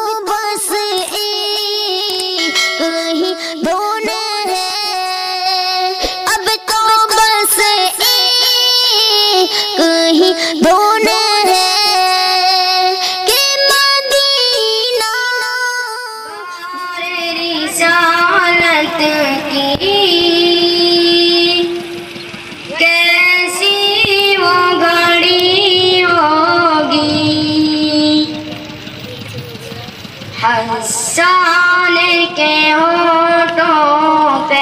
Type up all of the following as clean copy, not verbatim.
بس ایک ہی دھن ہے، اب تو بس ایک ہی دھن ہے کہ مدینہ رسالت کی کیسی وہ گھڑی ہوگی، حسان کے ہونٹوں پہ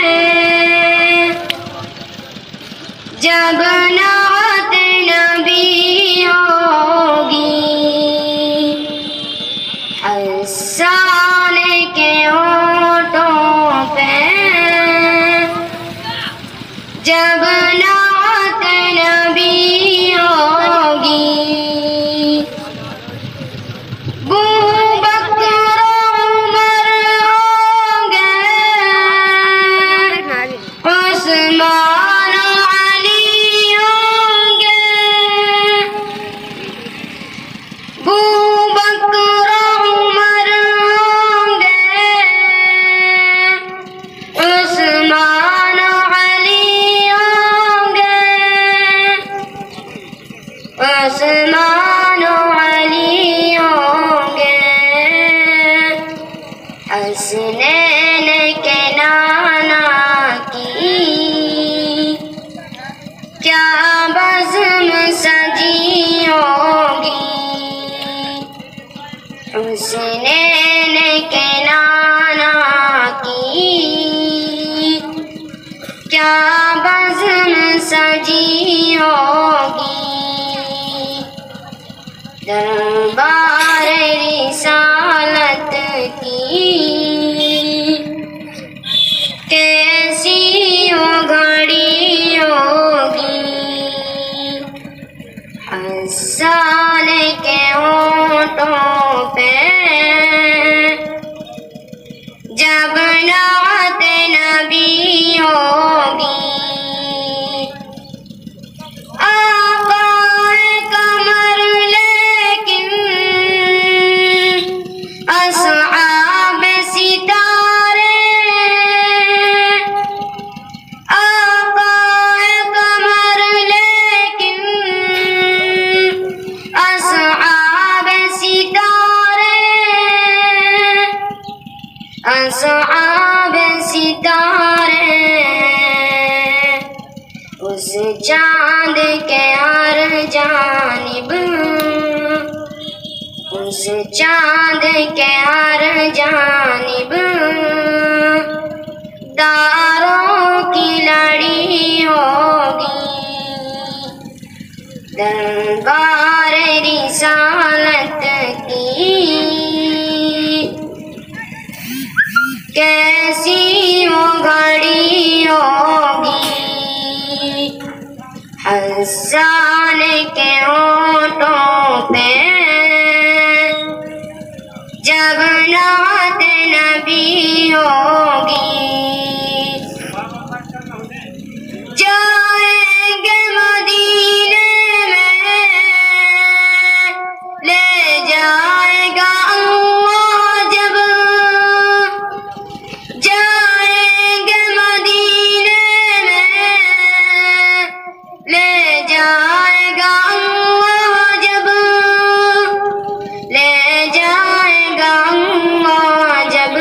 جب نعت نبی ہوگی، حسان کے ہونٹوں پہ جب نعت نبی ہوگی، بکر عمر ہوں گے، عثمان علی ہوں گے، بکر عمر ہوں گے، عثمان علی ہوں گے، عثمان علی ہوں گے، حسنین کے نانا کی کیا بزم سجی ہوگی، حسنین کے نانا کی کیا بزم سجی ہوگی، دربار رسالت کی کیسی وہ گھڑی ہوگی، حسان کے ہونٹوں پہ جب نعت نبی ہوگی، اصحاب ستارے، آقا قمر لیکن اصحاب ستارے، اصحاب ستارے اس چاند کے ہر جانب، اس چاند کے ہر جانب تاروں کی لڑی ہوگی، دربار رسالت کی کیسی وہ گھڑی ہوگی، حسان کے ہونٹوں پہ جب نعت نبی ہوگی، جائیں گے مدینے میں لے جائے گا اللہ، جب جائیں گے مدینے میں لے جائے گا اللہ، جب لے جائے گا اللہ، جب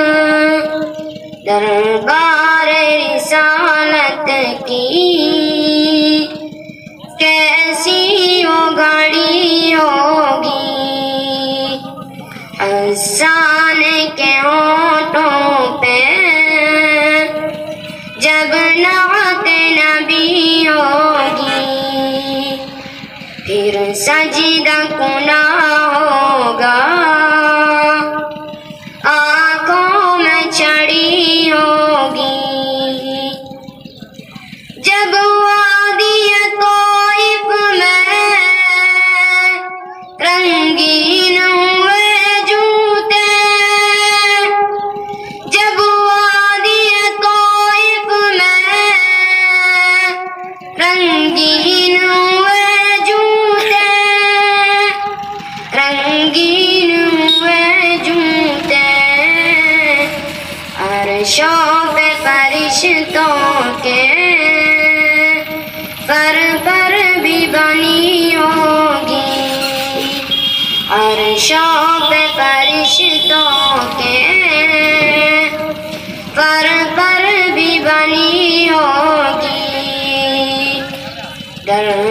دربار رسالت کی کیسی وہ گھڑی ہوگی، حسان کے ہونٹوں پہ جب نعت نبی ہوگی، پھر سجدہ کنا ہوگا، آنکھوں میں چڑھی ہوگی، جب وادی طائف میں رنگین ہوئے جوتے، جب وادی طائف میں رنگین ہوئے جوتے، رنگین عرشوں پہ فرشتوں کے سر پر بھی بنی ہوگی، عرشوں پہ فرشتوں کے سر پر بھی بنی ہوگی۔